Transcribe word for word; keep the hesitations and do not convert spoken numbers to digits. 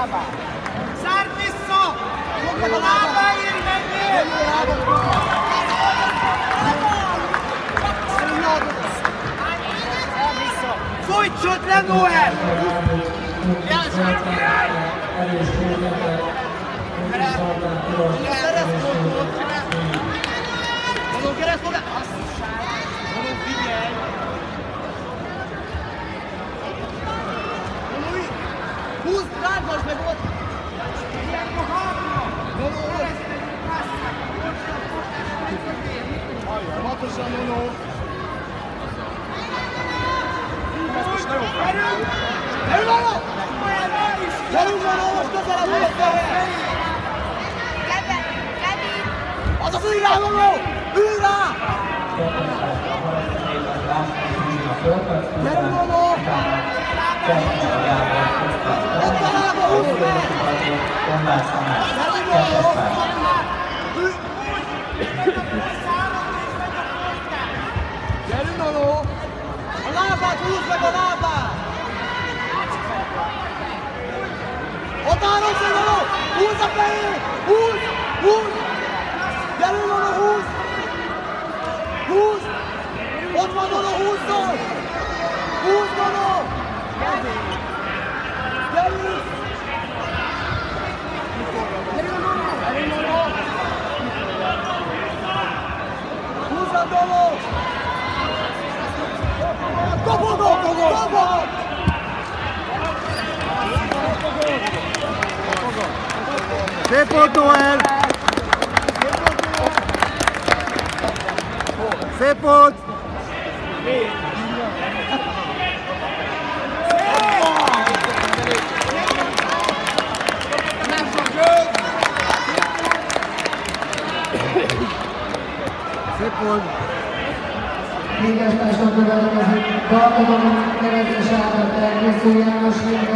Zárd vissza! A lábáért menjél! Folytsod le, Noel! Mondom, keresztül! Mondom, figyelj! Húzd, rágvasd meg ott! Hatosan, Nono! Ez most nem jó! Erő! Erő, Nono! Gyerünk, Nono, most közelebb volt fel! Az az ülj rá, Nono! Ülj rá! Gyerünk, Nono! Ott a lába, húzd meg! Gyerünk, Nono! Gyerünk, Nono! A lábát, húzd meg a lábát! Ott állom szépen, Nono! Húzd a fejét! Húzd! Húzd! Gyerünk, Nono, húzd! Húzd! Ott van, Nono, húzzon! Húzd, Nono! Gyerünk! Gyerünk, Nono! Gyerünk, Nono! Húzzad, Nono! Dobogok! Dobogok! Szép volt, Noel! Szép volt! Szép volt! Négyes társadalom következik, Dalkodon nevezés által terkészül János